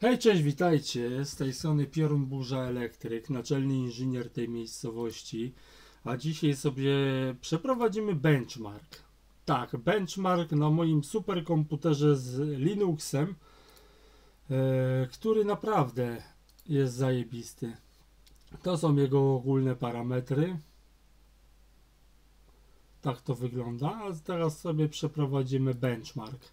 Hej, cześć, witajcie, z tej strony Piorun Burza Elektryk, naczelny inżynier tej miejscowości, a dzisiaj sobie przeprowadzimy benchmark. Tak, benchmark na moim superkomputerze z Linuxem, który naprawdę jest zajebisty. To są jego ogólne parametry. Tak to wygląda, a teraz sobie przeprowadzimy benchmark.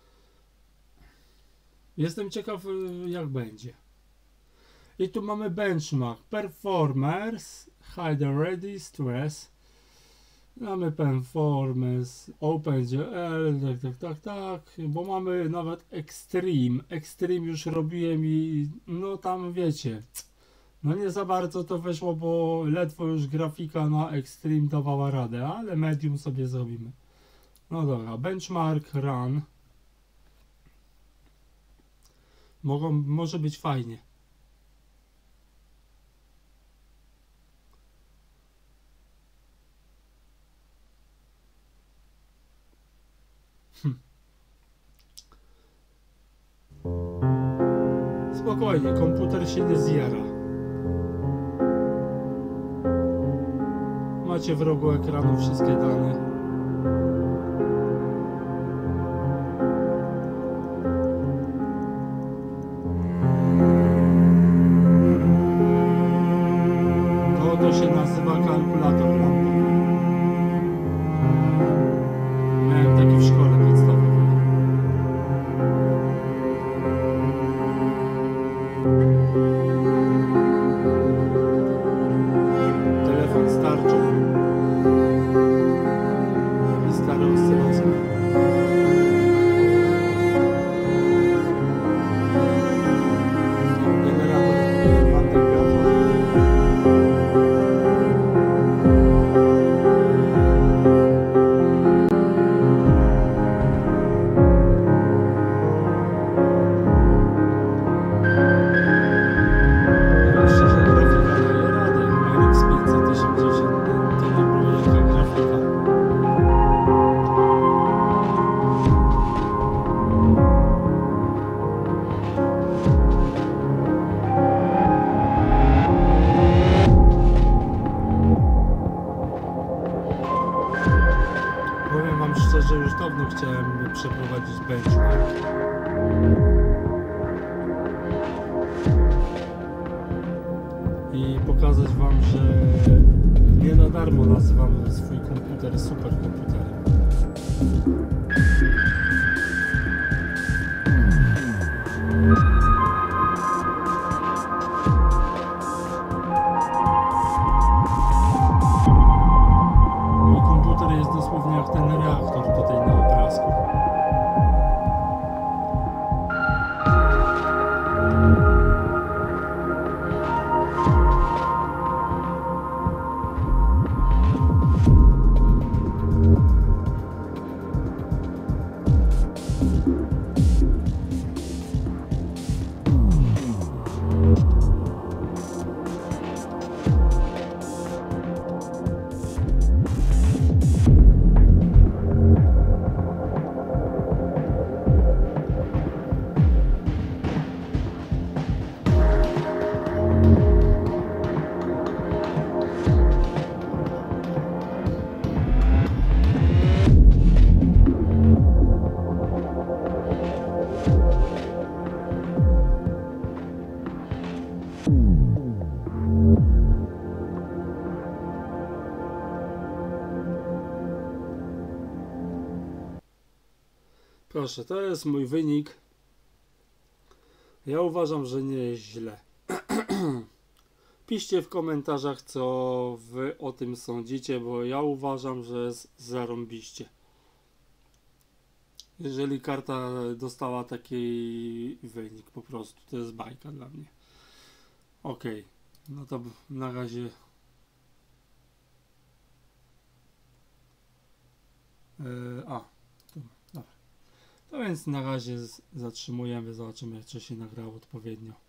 Jestem ciekaw, jak będzie. I tu mamy benchmark, performance, hide already, stress. Mamy performance, OpenGL, tak, bo mamy nawet extreme. Extreme już robiłem i no tam wiecie, no nie za bardzo to weszło, bo ledwo już grafika na extreme dawała radę, ale medium sobie zrobimy. No dobra, benchmark, run. Może być fajnie. Spokojnie, komputer się nie zjara. Macie w rogu ekranu wszystkie dane. To się nazywa kalkulator lampowy. Miałem taki w szkole podstawowej. Telefon z tarczą i stary oscyloskop. Powiem wam szczerze, już dawno chciałem przeprowadzić benchmark. I pokazać wam, że nie na darmo nazywam swój komputer superkomputerem. Mój komputer jest dosłownie jak ten reaktor tutaj na obrazku. Proszę, to jest mój wynik. Ja uważam, że nie jest źle. Piszcie w komentarzach, co wy o tym sądzicie, bo ja uważam, że jest zarąbiście. Jeżeli karta dostała taki wynik, po prostu to jest bajka dla mnie. Ok, no to na razie dobra. To więc na razie zatrzymujemy, zobaczymy, czy się nagrało odpowiednio.